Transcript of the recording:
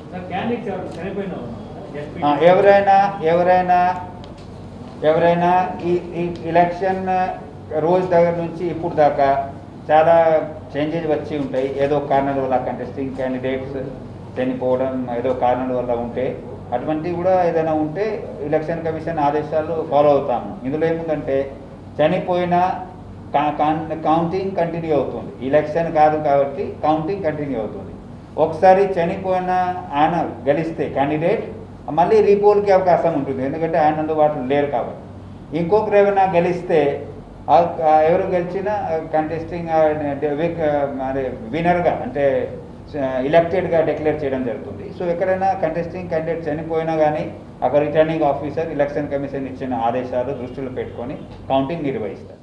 ఎవరైనా ఎవరైనా ఎవరైనా ఈ ఎలక్షన్ రోజు దగ్గర నుంచి ఇప్పుడు దాకా చాలా చేంజెస్ వచ్చి ఉంటాయి. ఏదో కారణాల వల్ల కంటెస్టింగ్ క్యాండిడేట్స్ చనిపోవడం ఏదో కారణాల వల్ల ఉంటే అటువంటివి కూడా ఏదైనా ఉంటే ఎలక్షన్ కమిషన్ ఆదేశాలు ఫాలో అవుతాము. ఇందులో ఏముందంటే చనిపోయిన కౌంటింగ్ కంటిన్యూ అవుతుంది. ఎలక్షన్ కాదు కాబట్టి కౌంటింగ్ కంటిన్యూ అవుతుంది. ఒకసారి చనిపోయిన ఆయన గెలిస్తే క్యాండిడేట్ మళ్ళీ రీపోల్కి అవకాశం ఉంటుంది, ఎందుకంటే ఆయన అందుబాటులో లేరు కాబట్టి. ఇంకొకరు ఏమైనా గెలిస్తే ఎవరు గెలిచినా కంటెస్టింగ్ మరి వినర్గా అంటే ఎలక్టెడ్గా డిక్లేర్ చేయడం జరుగుతుంది. సో ఎక్కడైనా కంటెస్టింగ్ క్యాండిడేట్ చనిపోయినా కానీ అక్కడ రిటర్నింగ్ ఆఫీసర్ ఎలక్షన్ కమిషన్ ఇచ్చిన ఆదేశాలు దృష్టిలో పెట్టుకొని కౌంటింగ్ నిర్వహిస్తారు.